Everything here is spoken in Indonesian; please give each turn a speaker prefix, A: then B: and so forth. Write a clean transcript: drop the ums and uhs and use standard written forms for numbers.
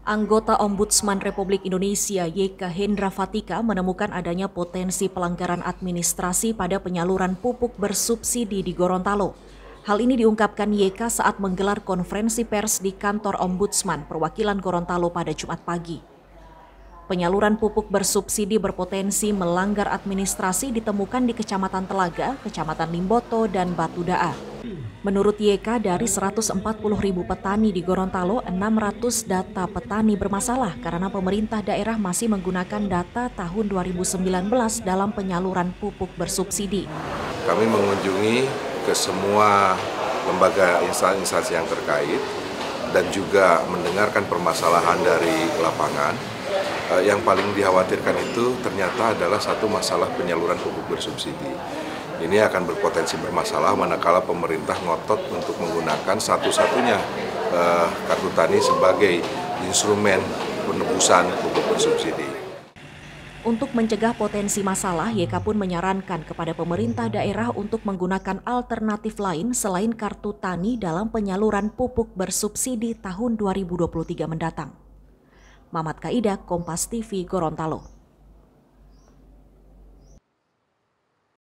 A: Anggota Ombudsman Republik Indonesia YK Hendra Fatika menemukan adanya potensi pelanggaran administrasi pada penyaluran pupuk bersubsidi di Gorontalo. Hal ini diungkapkan YK saat menggelar konferensi pers di kantor Ombudsman perwakilan Gorontalo pada Jumat pagi. Penyaluran pupuk bersubsidi berpotensi melanggar administrasi ditemukan di Kecamatan Telaga, Kecamatan Limboto, dan Batu Daa. Menurut YK, dari 140.000 petani di Gorontalo, 600 data petani bermasalah karena pemerintah daerah masih menggunakan data tahun 2019 dalam penyaluran pupuk bersubsidi.
B: Kami mengunjungi ke semua lembaga instansi yang terkait dan juga mendengarkan permasalahan dari lapangan. Yang paling dikhawatirkan itu ternyata adalah satu masalah penyaluran pupuk bersubsidi. Ini akan berpotensi bermasalah manakala pemerintah ngotot untuk menggunakan satu-satunya kartu tani sebagai instrumen penebusan pupuk bersubsidi.
A: Untuk mencegah potensi masalah, YK pun menyarankan kepada pemerintah daerah untuk menggunakan alternatif lain selain kartu tani dalam penyaluran pupuk bersubsidi tahun 2023 mendatang. Mamat Kaidah, Kompas TV, Gorontalo.